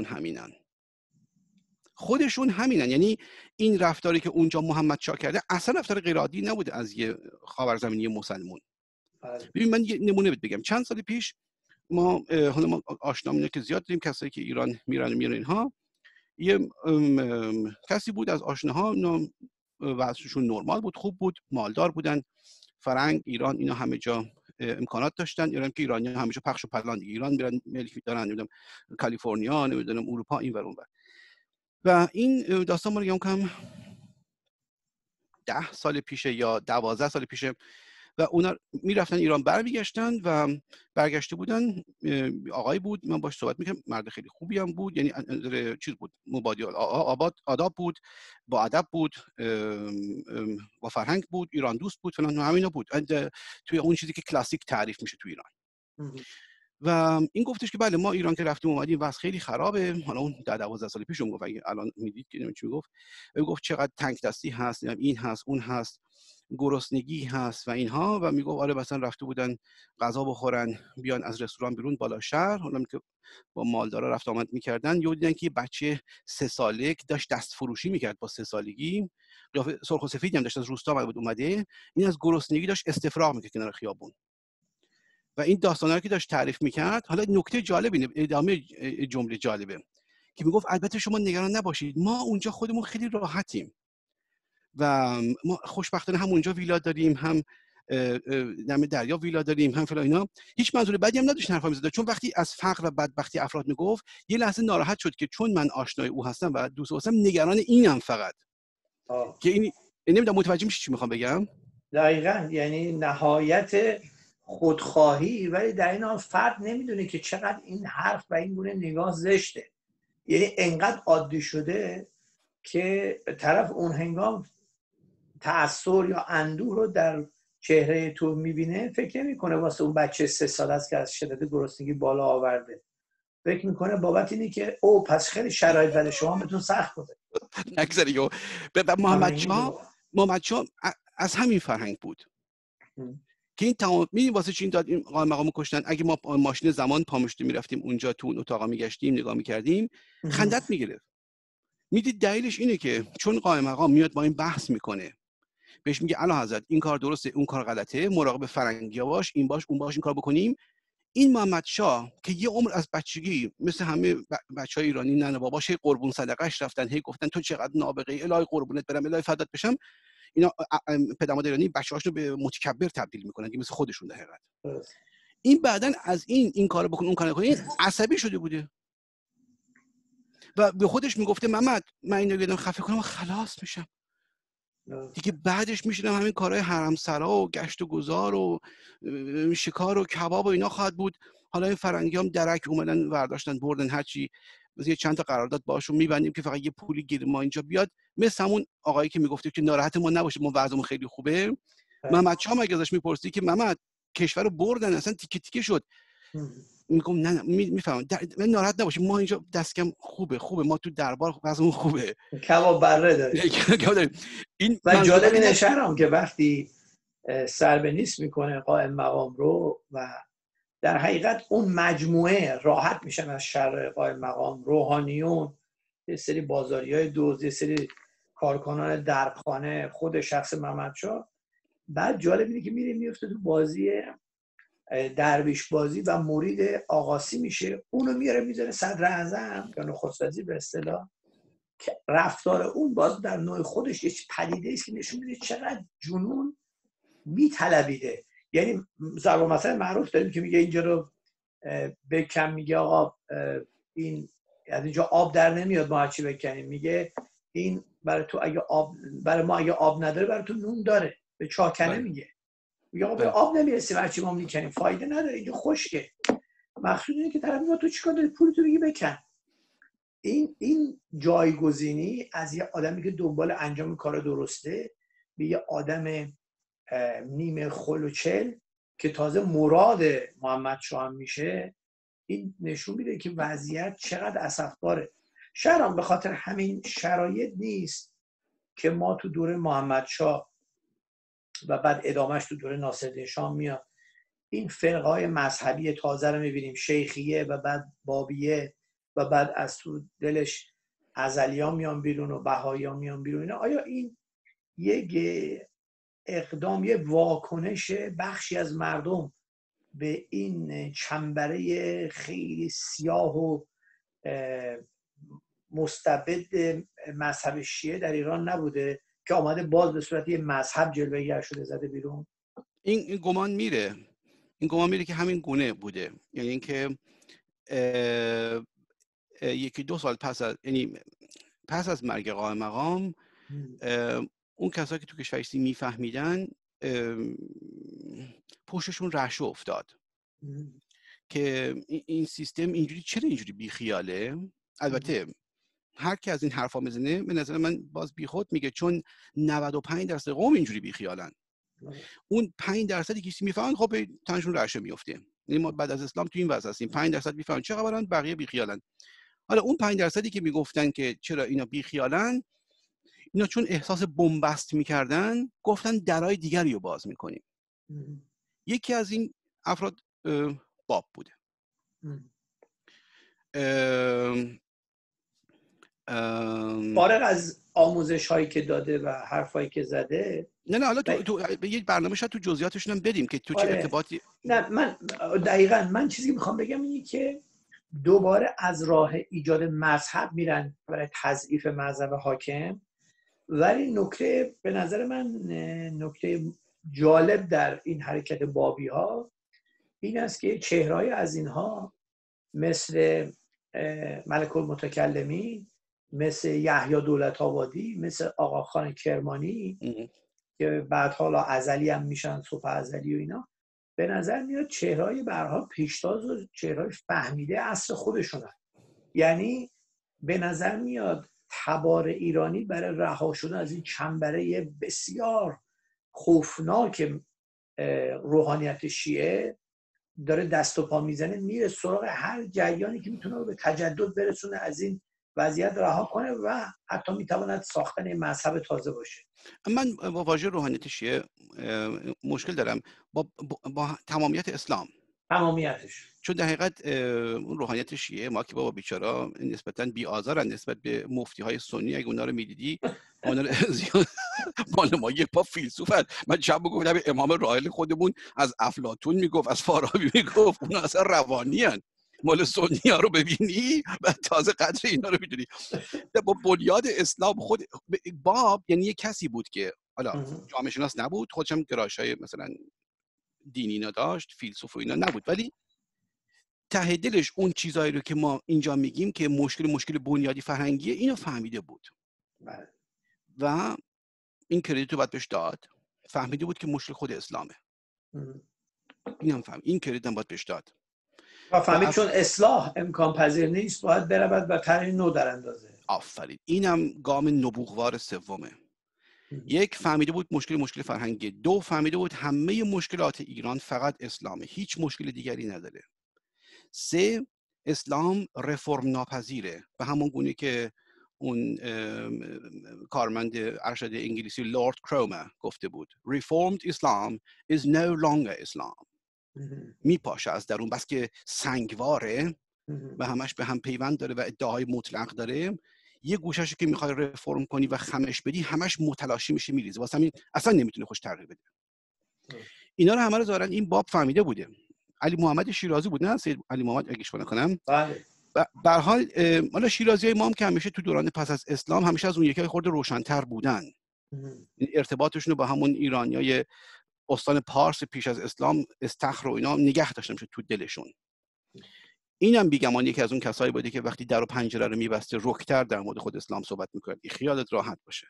همینن. یعنی این رفتاری که اونجا محمد شاه کرده اصلا رفتار غیر عادی نبوده از یه خاورزمینی مسلمون. ببین من یه نمونه بگم. چند سال پیش ما آشنامون که زیاد داریم، کسایی که ایران میرن اینها، یه کسی بود از آشناها، وضعشون نرمال بود، خوب بود، مالدار بودن، فرنگ، ایران، اینا همه جا امکانات داشتن. ایران که ایرانی‌ها همیشه پخش و پلان دیگه، ایران میرن ملک دارن، نمیدونم کالیفرنیا، نمیدونم اروپا، این ور اون ور. و این داستان ما رو کم 10 سال پیشه یا 12 سال پیشه و اونا میرفتن ایران برمیگشتن و برگشته بودن. آقای بود، من باش صحبت میکنم، مرد خیلی خوبی هم بود، یعنی چیز بود، مبادی آداب بود، با ادب بود، با فرهنگ بود، ایران دوست بود، فلان همینا بود توی اون چیزی که کلاسیک تعریف میشه تو ایران. و این گفتش که بله ما ایران که رفتیم اومدیم وضع خیلی خرابه. حالا اون 10-12 سال پیش گفت، اگه الان میدید که چی گفت چقدر تنگ دستی هست، این هست اون هست، گرسنگی هست و اینها. و میگفت آره مثلا رفته بودن غذا بخورن بیان از رستوران بیرون بالا شهر، حالا که با مالدارا رفت آمد میکردن، یهو دیدن که بچه 3 ساله که داشت دست فروشی میکرد با 3 سالگی، قیافه سرخ و سفیدی هم داشت، از روستا اومده، این از گرسنگی داشت استفراغ میکرد کنار خیابون. و این داستانا که داشت تعریف میکرد، حالا نکته جالب اینه، ادامه جمله جالبه که میگفت البته شما نگران نباشید، ما اونجا خودمون خیلی راحتیم و ما خوشبختانه هم اونجا ویلا داریم، هم دم دریا ویلا داریم، هم فلان اینا. هیچ منظور بدی هم نداشت حرفا میزد، چون وقتی از فقر و بدبختی افراد میگفت یه لحظه ناراحت شد که چون من آشنای او هستم و دوست هستم نگران اینم فقط که این نمیدونم متوجه میشی چی میخوام بگم. دقیقاً، یعنی نهایت خودخواهی، ولی در این حال فرد نمیدونه که چقدر این حرف و این گونه نگاه زشته. یعنی انقدر عادی شده که طرف اون هنگام تأثیر یا اندوه رو در چهره تو میبینه، فکر نمیکنه واسه اون بچه 3 ساله است که از شدت گرسنگی بالا آورده، فکر میکنه بابت اینه که او پس خیلی شرایط بده شما بهتون سخت بوده. نگذاری. محمد شاه از همین فرهنگ بود که این تمام واسه چی این داد این قائم مقام کشتن. اگه ما ماشین زمان پامشتی میرفتیم اونجا تو اون اتاقا میگشتیم نگاه میکردیم خندت میگرفت. میدید دلیلش اینه که چون قائم مقام میاد با این بحث میکنه، بهش میگه اعلیحضرت این کار درسته اون کار غلطه، مراقب فرنگی‌ها باش، این باش اون باش، این کار بکنیم. این محمد شاه که یه عمر از بچگی مثل همه بچهای ایرانی ننه باباش قربون صدقش رفتن، هی گفتن تو چقدر نابغه، الهی قربونت برم، الهی فدات بشم. اینا پدرمادر ایرانی بچه‌هاشون به متکبر تبدیل میکنن که مثل خودشون در حقیقت. این بعدن از این کارو بکن اون کارو بکن این عصبی شده بوده و به خودش میگفته محمد من اینو بدم خفه کنم خلاص میشم دیگه، بعدش میشینم همین کارهای حرمسرا و گشت و گذار و شکار و کباب و اینا خواهد بود. حالا این فرنگی هم درک اومدن برداشتن بردن، هرچی یه چند تا قرارداد باشون میبندیم که فقط یه پولی گیر ما اینجا بیاد، مثل همون آقایی که میگفته که ناراحت ما نباشه ما وضعمون خیلی خوبه. محمد شاه مگه ازش میپرسی که محمد کشور رو بردن اصلا تیکه تیکه شد، میگم نه میفهمم من ناراحت نباشی ما اینجا دستکم خوبه ما تو دربار وضعمون خوبه، کباب بره داریم. این و جالب اینه شهرام که وقتی سر به نیست میکنه قائم مقام رو و در حقیقت اون مجموعه راحت میشن از شر قائم مقام، روحانیون، یه سری بازاریای دوز، یه سری کارکنان دربخانه، خود شخص محمد شاه. بعد جالب اینه که میفته تو بازی درویش بازی و مرید آقاسی میشه، اونو میاره میذاره صدر اعظم یا نخست وزیر به اصطلاح، که رفتار اون باز در نوع خودش یه پدیده است که نشون میده چقدر جنون میطلبیده. یعنی مثلا معروف داریم که میگه اینجا رو بکن، میگه آقا این از اینجا آب در نمیاد ما هرچی بکنیم، میگه این برای تو اگه آب، برای ما اگه آب نداره برای تو نون داره، به چاکنه میگه آقا به آب نمیرسیم هرچی ما میکنیم فایده نداره اینجا خشکه. مقصود اینه که طرف میگه تو چیکار داری پول تو بگی بکن. این جایگزینی از یه آدمی که دنبال انجام کار درسته به یه آدم نیمه خلوچل که تازه مراد محمد شاه میشه، این نشون میده که وضعیت چقدر اسفباره. شهرام به خاطر همین شرایط نیست که ما تو دوره محمد شاه و بعد ادامهش تو دوره ناصرالدین شاه میاد این فرقه‌های مذهبی تازه رو میبینیم، شیخیه و بعد بابیه و بعد از تو دلش ازلیان میان بیرون و بهاییان میان بیرون. اینا آیا این یک اقدام، یک واکنش بخشی از مردم به این چنبره خیلی سیاه و مستبد مذهب شیعه در ایران نبوده که آمده باز به صورت یه مذهب جلوه‌گر شده زده بیرون؟ این گمان میره که همین گونه بوده. یعنی اینکه 1-2 سال پس از مرگ قائم مقام اون کسایی که تو کشورشی میفهمیدن پشتشون رعشه افتاد که این سیستم اینجوری چرا اینجوری بیخیاله. البته هر کی از این حرفا میزنه به نظر من باز بیخود میگه، چون 95% قوم اینجوری بیخیالن. اون 5% که میفهمن خب تنشون رعشه میفته. یعنی ما بعد از اسلام تو این وضع هستیم، 5% میفهمن چه خبرن، بقیه بیخیالن. حالا اون 5% که میگفتن که چرا اینا بیخیالن، اینا چون احساس بنبست میکردن گفتن درای دیگری رو باز میکنیم. یکی از این افراد باب بوده. فارغ از آموزش هایی که داده و حرفایی که زده، نه حالا تو یک برنامه شاید تو جزئیاتش هم بریم که تو چه ارتباطی. نه من دقیقاً من چیزی که میخوام بگم اینه که دوباره از راه ایجاد مذهب میرن برای تضعیف مذهب حاکم، ولی نکته به نظر من نکته جالب در این حرکت بابی ها این است که چهره‌ای از اینها مثل ملک المتکلمین، مثل یحیی دولت آبادی، مثل آقاخان کرمانی که بعد حالا ازلی هم میشن، صبح ازلی و اینا، به نظر میاد چهره‌ای به هر حال پیشتاز و چهره‌ای فهمیده عصر خودشونن. یعنی به نظر میاد تبار ایرانی برای رها شدن از این چنبره بسیار خوفناک روحانیت شیعه داره دست و پا میزنه، میره سراغ هر جریانی که میتونه به تجدد برسونه، از این وضعیت رها کنه و حتی میتواند ساختن مذهب تازه باشه. من با واژه روحانیت شیعه مشکل دارم با تمامیت اسلام، تمامیتش، چون در حقیقت اون روحانیت شیعه ما که بابا بیچارا نسبتاً بی‌آزارن نسبت به مفتی‌های سنی. اگه اونا رو می‌دیدی اونا رو مال ما یک پا فیلسوفن. من شب گفتم امام راحل خودمون از افلاطون میگفت، از فارابی میگفت، اونا اصلا روانیان. مال سنی ها رو ببینی و تازه قدر اینا رو میدونی. با بنیاد اسلام خود باب یعنی یک کسی بود که حالا جامعه شناس نبود، خودش هم گرایش‌های مثلا دینی نداشت، فیلسوف و اینا نبود، ولی ته دلش اون چیزایی رو که ما اینجا میگیم که مشکل بنیادی فرهنگیه، اینو فهمیده بود و این کردیت رو باید بهش داد. فهمیده بود که مشکل خود اسلامه. اینم فهم، این کردیت هم باید بهش داد و فهمید چون اصلاح امکان پذیر نیست باید برود و طرح نو در اندازه. آفرین، اینم گام نبوغوار سومه. یک، فهمیده بود مشکل فرهنگی. دو، فهمیده بود همه مشکلات ایران فقط اسلامه، هیچ مشکل دیگری نداره. سه، اسلام رفرم ناپذیره، به همون گونه که اون کارمند ارشد انگلیسی لورد کرومر گفته بود Reformed Islam is no longer Islam. میپاشه از درون، بس که سنگواره و همش به هم پیوند داره و ادعاهای مطلق داره، یه گوشه‌شو که میخوای رفرم کنی و خمش بدی همش متلاشی میشه، میریزه، واسه همین اصلا نمیتونه خوش تغییر بده. اینا رو همه رو ظاهرا این باب فهمیده بوده. علی محمد شیرازی بود، نه سید علی محمد اگه اشتباه نکنم. بله. به هر حال حالا شیرازیای ما هم که همیشه تو دوران پس از اسلام همیشه از اون یکی خورده روشن‌تر بودن. ارتباطشون رو با همون ایرانیای استان پارس پیش از اسلام، استخر و اینا نگه داشته میشه تو دلشون. اینم بیگمان یکی از اون کسایی بوده که وقتی در و پنجره رو میبسته رک‌تر در مورد خود اسلام صحبت میکنه، خیالت راحت باشه.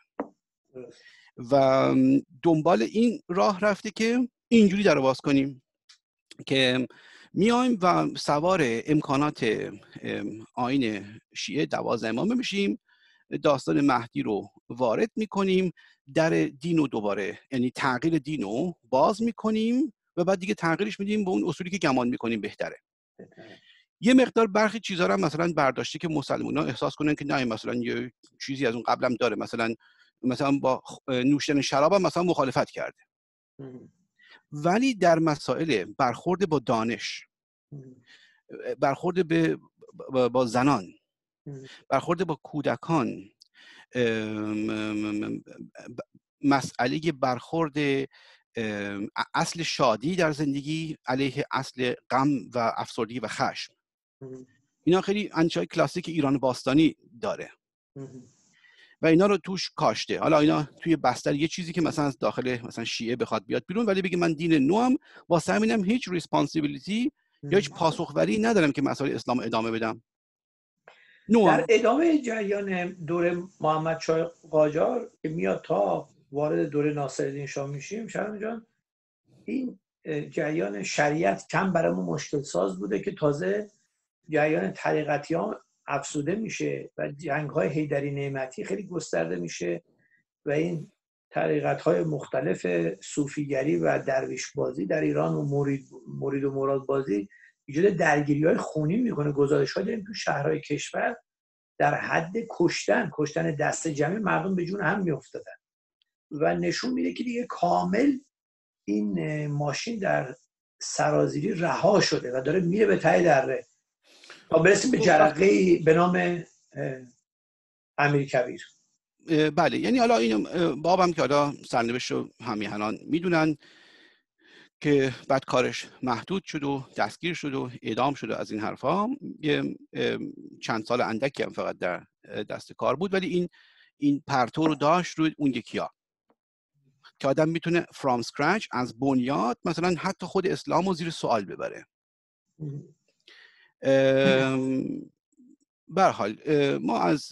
و دنبال این راه رفته که اینجوری در باز کنیم که میایم و سوار امکانات آیین شیعه 12 امامه میشیم، داستان مهدی رو وارد میکنیم، در دین رو دوباره، یعنی تغییر دین رو باز میکنیم و بعد دیگه تغییرش میدیم به اون اصولی که گمان میکنیم بهتره. یه مقدار برخی چیزا رو مثلا برداشته که مسلمان‌ها احساس کنن که نه، مثلا یه چیزی از اون قبلم داره، مثلا با نوشیدن شراب هم مثلا مخالفت کرده. ولی در مسائل برخورد با دانش، برخورد با زنان، برخورد با کودکان، مسئله برخورد اصل شادی در زندگی علیه اصل غم و افسردگی و خشم، اینا خیلی انشای کلاسیک ایران باستانی داره و اینا رو توش کاشته. حالا اینا توی بستر یه چیزی که مثلا از داخل مثلا شیعه بخواد بیاد بیرون، ولی بگه من دین نوام، واسه همینم هیچ ریسپانسیبیلیتی یا هیچ پاسخوری ندارم که مسائل اسلام ادامه بدم. در ادامه جریان دوره محمد شاه قاجار که میاد تا وارد دوره ناصرالدین شاه میشیم، شهرام جان، این جریان شریعت کم برامون مشکل ساز بوده که تازه جریان طریقتیان افسوده میشه و جنگ‌های حیدری نعمتی خیلی گسترده میشه و این طریقت‌های مختلف صوفیگری و درویش بازی در ایران و مرید و مراد بازی ایجاد درگیری‌های خونین میکنه. گزارش‌ها داریم تو شهرهای کشور در حد کشتن دست جمعی مردم به جون هم میافتادن و نشون میده که دیگه کامل این ماشین در سرازیری رها شده و داره میره به ته دره تا برسیم به جرقه‌ای به نام امیرکبیر. بله، یعنی حالا این بابم که حالا سرنوشت رو همیهنان میدونن که بعد کارش محدود شد و دستگیر شد و اعدام شد و از این حرفا. چند سال اندکی هم فقط در دست کار بود، ولی این پرتو رو داشت روی اون یکی‌ها. که آدم میتونه from scratch از بنیاد مثلا حتی خود اسلام رو زیر سوال ببره. به هر حال ما از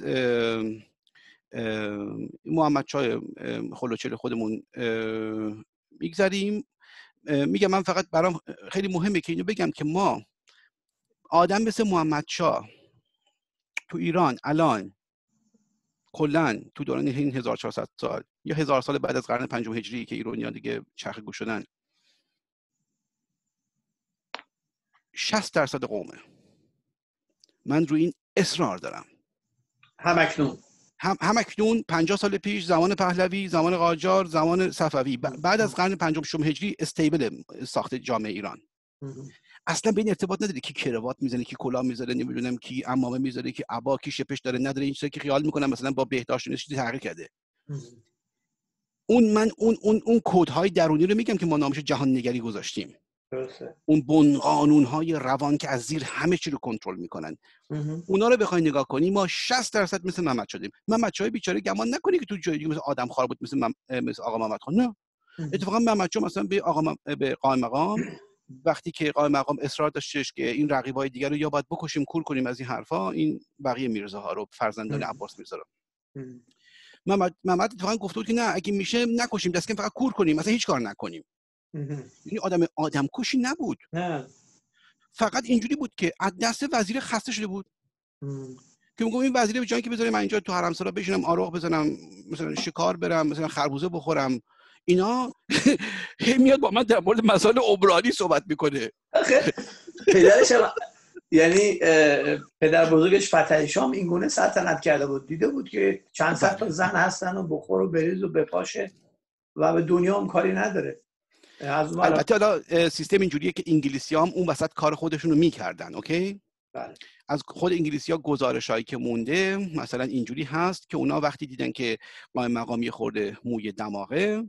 محمد چای خلوچل خودمون میگذریم. میگم من فقط برام خیلی مهمه که اینو بگم که ما آدم مثل محمد شاه تو ایران الان کلا تو دوران این 1400 سال یا 1000 سال بعد از قرن پنجم هجری که ایرانیان دیگه چرخ گوش شدن 60% قومه. من روی این اصرار دارم. همکنون 50 سال پیش، زمان پهلوی، زمان قاجار، زمان صفوی، بعد از قرن پنجم ششم هجری استیبل ساخت جامعه ایران. اصلا به این ارتباط نداره کی کراوات میزنه، کی کلاه میذاره، نمیدونم کی عمامه میذاره، کی عبا، کی شپش داره نداره، این چیزا که خیال میکنم مثلا با بهداشت چیزی تغییر کرده. اون کدهای درونی رو میگم که ما نامش جهان نگری گذاشتیم. اون بن قانون‌های روان که از زیر همه چی رو کنترل میکنن. اونا رو بخوای نگاه کنی ما 60% مثل محمد شدیم. محمد شاه بیچاره گمان نکنی که تو جای دیگه مثل آدم خار بود مثل آقا محمد خان. نه، اتفاقا محمد شاه مثلا به قائم مقام وقتی که قائم مقام اصرار داشتش که این رقیبای دیگر رو یا باید بکشیم کور کنیم از این حرفا، این بقیه میرزاها رو فرزندان عباس میرزا رو محمد اتفاقا گفته بود که نه اگه میشه نکشیم، دست کم فقط کور کنیم، مثلا هیچ کار نکنیم. یعنی آدم کشی نبود. نه. فقط اینجوری بود که از دست وزیر خسته شده بود که میگم این وزیر به جایی که بذاره من اینجا تو حرمسرا بشینم آروغ بزنم، مثلا شکار برم، مثلا خربوزه بخورم، اینا میاد با من در مورد مسائل عمرانی صحبت میکنه. پدرش یعنی پدر بزرگش فتحعلی شاه این گونه سلطنت کرده بود، دیده بود که چند صد تا زن هستن و بخور و بریز و بپاشه و به دنیا هم کاری نداره. البته حالا سیستم اینجوریه که انگلیسی‌ها هم اون وسط کار خودشون رو میکردن. اوکی؟ بله. از خود انگلیسی‌ها گزارشایی که مونده مثلا اینجوری هست که اونا وقتی دیدن که قائم مقام خورده موی دماغه،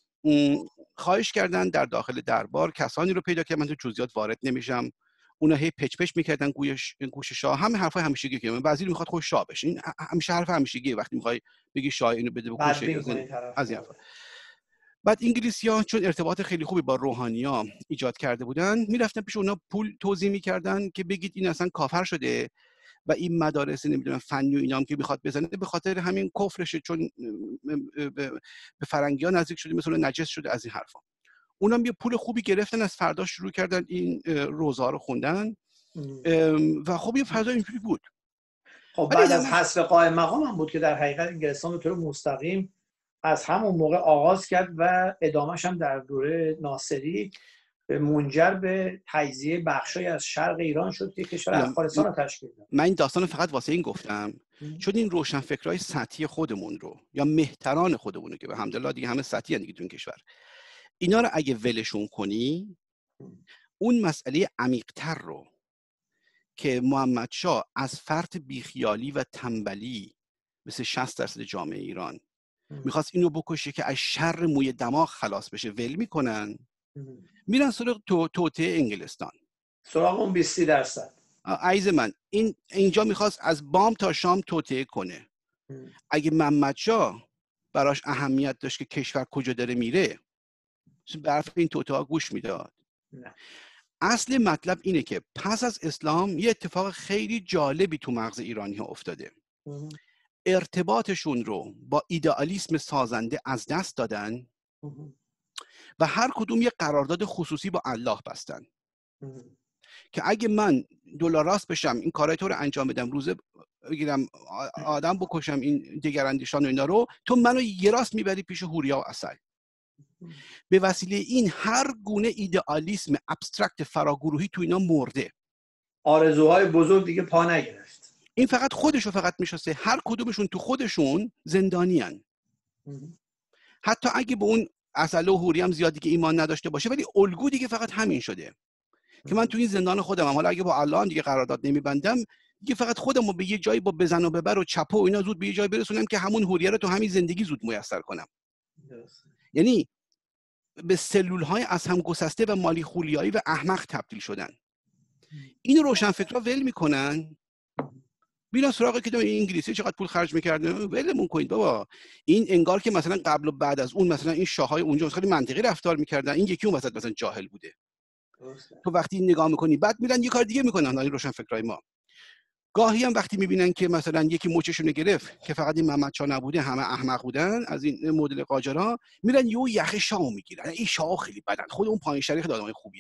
خواهش کردن در داخل دربار کسانی رو پیدا کردن، من تو جزئیات وارد نمیشم، اونا هی پچ میکردن گوش شاه، همه حرفای همیشگی که وزیر میخواد خودش شاه بشه، این همیشه حرف همیشگیه وقتی میخوای بگی شاه اینو بده بکشه از این حرفا. بعد انگلیسی‌ها چون ارتباط خیلی خوبی با روحانی‌ها ایجاد کرده بودن، میرفتن پیش اونا پول توزیع میکردن که بگید این اصلا کافر شده و این مدارس نمیدونم فنی و اینام که میخواد بزنه به خاطر همین کفرشه، چون به فرنگی‌ها نزدیک شده، مثلا نجس شده، از این حرفا. اونم یه پول خوبی گرفتن، از فردا شروع کردن این روزها رو خوندن و خب یه فضا اینجوری بود. خب بعد از حذف قائم مقام هم بود که در حقیقت انگلستان به طور مستقیم از همون موقع آغاز کرد و ادامهش هم در دوره ناصری منجر به تجزیه بخشای از شرق ایران شد که کشور افغانستان رو تشکیل داد. من این داستان فقط واسه این گفتم چون این روشنفکرای سطحی خودمون رو یا مهتران خودمون رو که به الحمدلله دیگه همه سطحی ان دیگه تو این کشور، اینا رو اگه ولشون کنی، اون مسئله عمیق‌تر رو که محمد شاه از فرط بیخیالی و تنبلی مثل 60% جامعه ایران میخواست اینو بکشه که از شر موی دماغ خلاص بشه، ول میکنن، میرن سراغ توطئه انگلستان، سراغ اون 20%. عزیز من اینجا میخواست از بام تا شام توطئه کنه. اگه محمد شاه براش اهمیت داشت که کشور کجا داره میره، به حرف این توطئه گوش میداد. اصل مطلب اینه که پس از اسلام یه اتفاق خیلی جالبی تو مغز ایرانی ها افتاده. ارتباطشون رو با ایدئالیسم سازنده از دست دادن و هر کدوم یه قرارداد خصوصی با الله بستن که اگه من دلاراست بشم، این کارهای تو رو انجام بدم، روزه بگیرم، آدم بکشم، این دگراندیشان و اینا رو، تو منو یه راست میبری پیش هوریا و عسل. به وسیله این هر گونه ایدئالیسم ابسترکت فراگروهی تو اینا مرده، آرزوهای بزرگ دیگه پا نگرفت. این فقط خودشو فقط میشناسه، هر کدومشون تو خودشون زندانیان. حتی اگه به اون عسل و حوری هم زیادی که ایمان نداشته باشه، ولی الگو دیگه فقط همین شده که من تو این زندان خودمم، حالا اگه با الله دیگه قرارداد نمیبندم، دیگه فقط خودمو به یه جایی با بزن و ببر و چپو و اینا زود به یه جایی برسونم که همون حوریه رو تو همین زندگی زود میسر کنم. یعنی به سلول‌های از هم گسسته و مالی خولیایی و احمق تبدیل شدن. این روشنفکرا ول میکنن بینا سراغ که این انگلیسی چقدر پول خرج می‌کرده، ولمون کنید بابا. این انگار که مثلا قبل و بعد از اون مثلا این شاه‌های اونجا خیلی منطقی رفتار می‌کردن، این یکی اون وسط مثلا جاهل بوده. تو وقتی نگاه می‌کنی بعد میرن یه کار دیگه می‌کنن این روشن فکرای ما. گاهی هم وقتی می‌بینن که مثلا یکی مچشونو گرفت که فقط این محمدشاه نبوده، همه احمق بودن از این مدل قاجارا، میرن یهو یخ شاهو میگیرن. این شاه خیلی بدن، خود اون پایین شریخ آدمای خوبیه.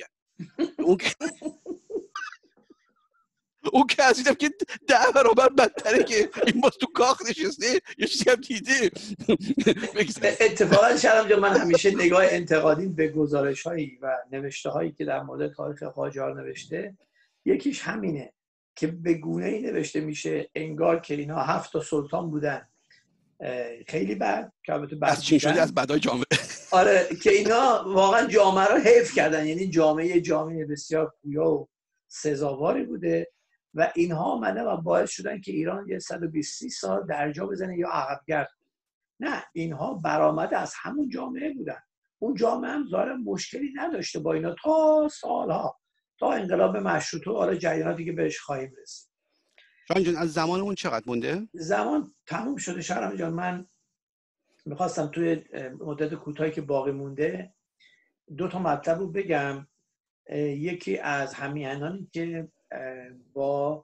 اون که عزیزم که 10 برابر بدتره که این باز تو کاخ نشسته یه چیزی هم دیده. اتفاقا شرم جان، من همیشه نگاه انتقادی به گزارش‌هایی و نوشته‌هایی که در مورد تاریخ قاجار نوشته، یکیش همینه که به گونه‌ای نوشته میشه انگار که اینا 7 تا سلطان بودن خیلی بد، که البته از چین شده از بدای جامعه. آره، که اینا واقعا جامعه رو حفظ کردن، یعنی جامعه بسیار پویا و سزاواری بوده و اینها آمدن و باعث شدن که ایران یه 120 سال درجا بزنه یا عقب گرد. نه، اینها برآمده از همون جامعه بودن. اون جامعه هم ظاهرا مشکلی نداشته با اینا تا سالها، تا انقلاب مشروطه. آره، جریاناتی که بهش خواهیم رسید. شاهین جان از زمانمون چقدر مونده؟ زمان تموم شده شهرام جان. من میخواستم توی مدت کوتاهی که باقی مونده 2 تا مطلب رو بگم. یکی از همیهنانی که با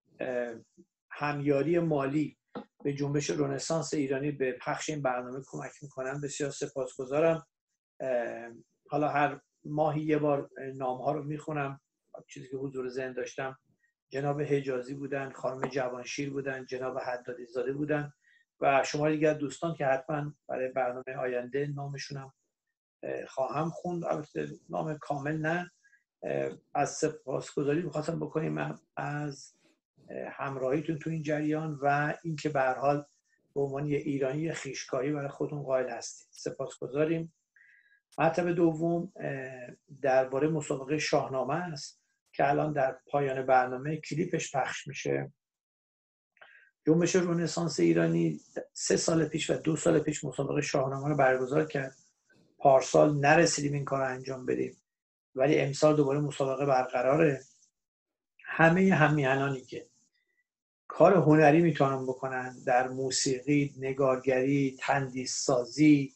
همیاری مالی به جنبش رنسانس ایرانی به پخش این برنامه کمک میکنن بسیار سپاسگزارم. حالا هر ماهی یه بار نامها رو میخونم. چیزی که حضور ذهن داشتم جناب حجازی بودن، خانم جوانشیر بودن، جناب حدادی زاده بودن و شما دیگر دوستان که حتما برای برنامه آینده نامشونم خواهم خوند. البته نام کامل نه. از سپاسگزاری می‌خواستم بکنیم از همراهیتون تو این جریان و اینکه به هر حال به عنوان یه ایرانی خویشکاری برای خودتون قائل هستید. سپاسگزاریم. مطلب دوم درباره مسابقه شاهنامه است که الان در پایان برنامه کلیپش پخش میشه. جنبش رنسانس ایرانی 3 سال پیش و 2 سال پیش مسابقه شاهنامه رو برگزار کرد. پارسال نرسیدیم این کار رو انجام بدیم، ولی امسال دوباره مسابقه برقراره. همه همیهنانی که کار هنری میتونن بکنن در موسیقی، نگارگری، تندیس‌سازی،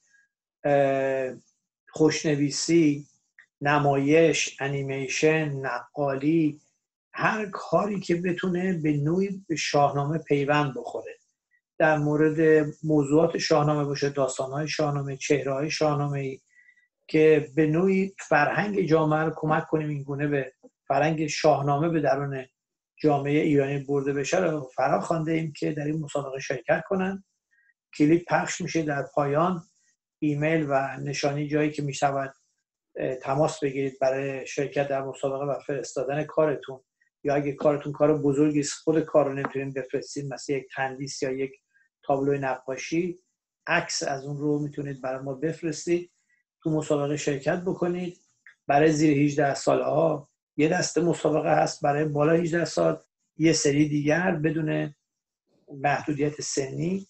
خوشنویسی، نمایش، انیمیشن، نقالی، هر کاری که بتونه به نوعی به شاهنامه پیوند بخوره، در مورد موضوعات شاهنامه باشه، داستان‌های شاهنامه، چهره‌های شاهنامه‌ای که به نوعی فرهنگ جامعه رو کمک کنیم این گونه به فرهنگ شاهنامه به درون جامعه ایرانی برده بشه رو فرا خوانده ایم که در این مسابقه شرکت کنن. کلیپ پخش میشه. در پایان ایمیل و نشانی جایی که میشود تماس بگیرید برای شرکت در مسابقه و فرستادن کارتون، یا اگه کارتون کار بزرگی است خود کار رو نمیتونید بفرستید، مثلا یک تندیس یا یک تابلو نقاشی، عکس از اون رو میتونید برای ما بفرستید، تو مسابقه شرکت بکنید. برای زیر 18 سال ها یه دسته مسابقه هست، برای بالا 18 سال یه سری دیگر بدون محدودیت سنی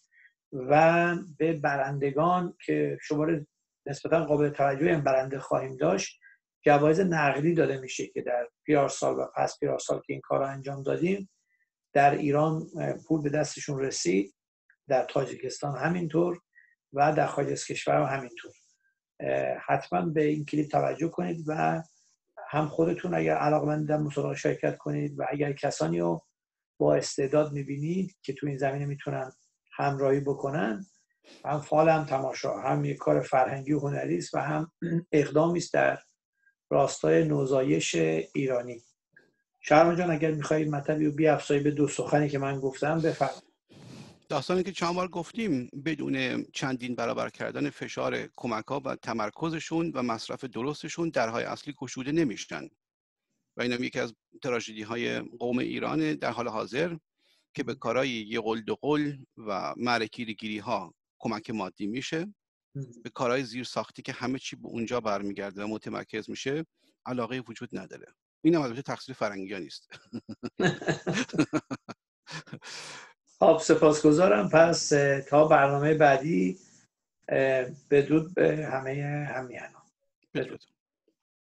و به برندگان که شماره نسبتا قابل توجهی هم برنده خواهیم داشت جوایز نقدی داده میشه که در پیارسال و پس پیارسال که این کار رو انجام دادیم در ایران پول به دستشون رسید، در تاجیکستان همینطور و در خارج از کشور هم همینطور. حتما به این کلیپ توجه کنید و هم خودتون اگر علاقه‌مند در مسابقه شرکت کنید و اگر کسانی رو با استعداد میبینید که تو این زمینه میتونن همراهی بکنن، هم فعال هم تماشا، هم یک کار فرهنگی و هنری است و هم اقدامی است در راستای نوزایش ایرانی. شهرام جان اگر می‌خواید مطلبی رو بیافزایی به 2 سخنی که من گفتم بفرمایید. داستانی که چند بار گفتیم بدون چندین برابر کردن فشار کمک‌ها و تمرکزشون و مصرف درستشون درهای اصلی گشوده نمیشن و این هم یکی از تراژدی‌های قوم ایران در حال حاضر که به کارهای یه قل دو قل و معرکی‌گیری ها کمک مادی میشه، به کارهای زیر ساختی که همه چی به اونجا برمیگرده و متمرکز میشه علاقه وجود نداره. این هم البته تقصیر فرنگی‌ها نیست. خب سپاسگزارم. پس تا برنامه بعدی بدرود به همه همیهنان. بدرود.